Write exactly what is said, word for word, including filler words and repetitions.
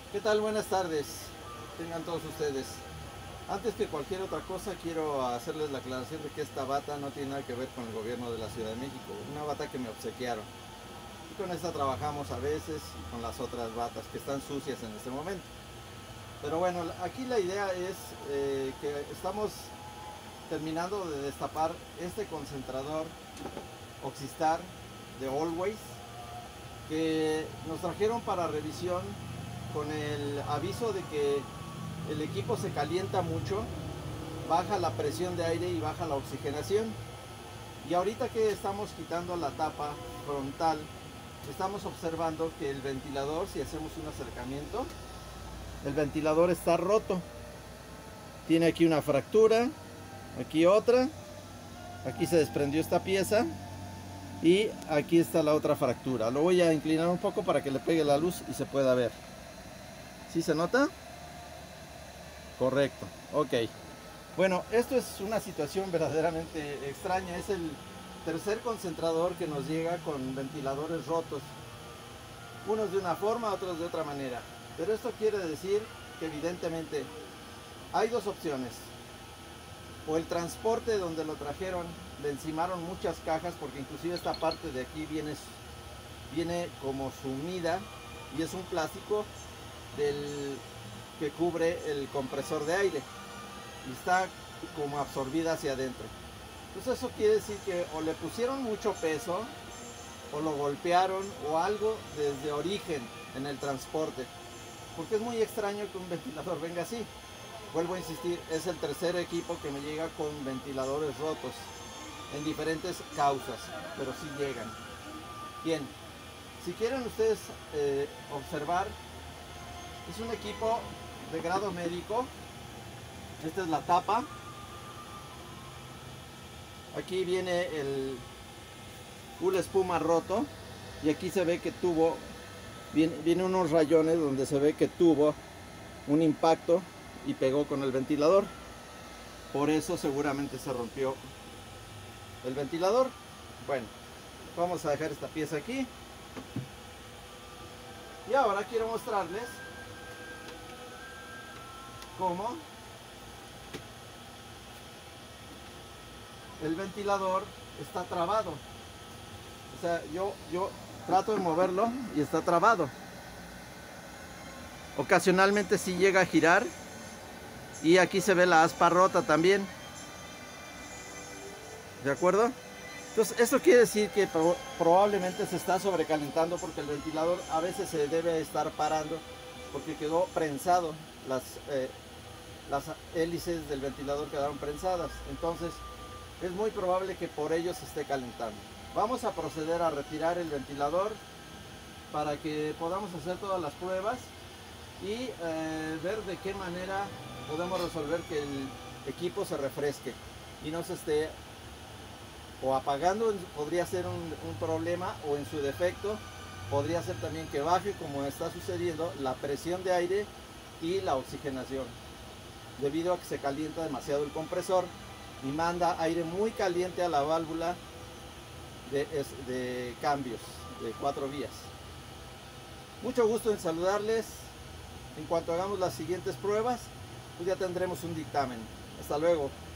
¿Qué tal? Buenas tardes, tengan todos ustedes. Antes que cualquier otra cosa, quiero hacerles la aclaración de que esta bata no tiene nada que ver con el gobierno de la Ciudad de México. Una bata que me obsequiaron. Y con esta trabajamos a veces y con las otras batas que están sucias en este momento. Pero bueno, aquí la idea es eh, que estamos terminando de destapar este concentrador Oxistar de Always, que nos trajeron para revisión con el aviso de que el equipo se calienta mucho, baja la presión de aire y baja la oxigenación. Y ahorita que estamos quitando la tapa frontal, estamos observando que el ventilador, si hacemos un acercamiento, el ventilador está roto. Tiene aquí una fractura, aquí otra, aquí se desprendió esta pieza y aquí está la otra fractura. Lo voy a inclinar un poco para que le pegue la luz y se pueda ver. ¿Sí se nota? Correcto, ok. Bueno, esto es una situación verdaderamente extraña. Es el tercer concentrador que nos llega con ventiladores rotos. Unos de una forma, otros de otra manera. Pero esto quiere decir que evidentemente hay dos opciones. O el transporte donde lo trajeron, le encimaron muchas cajas, porque inclusive esta parte de aquí viene, viene como sumida y es un plástico del que cubre el compresor de aire y está como absorbida hacia adentro. Entonces eso quiere decir que o le pusieron mucho peso o lo golpearon o algo desde origen en el transporte, porque es muy extraño que un ventilador venga así. Vuelvo a insistir, es el tercer equipo que me llega con ventiladores rotos en diferentes causas, pero sí llegan. Bien, si quieren ustedes eh, observar, es un equipo de grado médico. Esta es la tapa. Aquí viene el una espuma roto y aquí se ve que tuvo, viene, viene unos rayones donde se ve que tuvo un impacto y pegó con el ventilador. Por eso seguramente se rompió el ventilador. Bueno, vamos a dejar esta pieza aquí. Y ahora quiero mostrarles cómo el ventilador está trabado. O sea, yo, yo trato de moverlo y está trabado. Ocasionalmente sí llega a girar. Y aquí se ve la aspa rota también. ¿De acuerdo? Entonces, esto quiere decir que pro probablemente se está sobrecalentando, porque el ventilador a veces se debe estar parando porque quedó prensado. Las, eh, las hélices del ventilador quedaron prensadas. Entonces, es muy probable que por ello se esté calentando. Vamos a proceder a retirar el ventilador para que podamos hacer todas las pruebas y eh, ver de qué manera podemos resolver que el equipo se refresque y no se esté o apagando. Podría ser un, un problema, o en su defecto podría ser también que baje, como está sucediendo, la presión de aire y la oxigenación, debido a que se calienta demasiado el compresor y manda aire muy caliente a la válvula de, de cambios de cuatro vías. Mucho gusto en saludarles. En cuanto hagamos las siguientes pruebas, pues ya tendremos un dictamen. Hasta luego.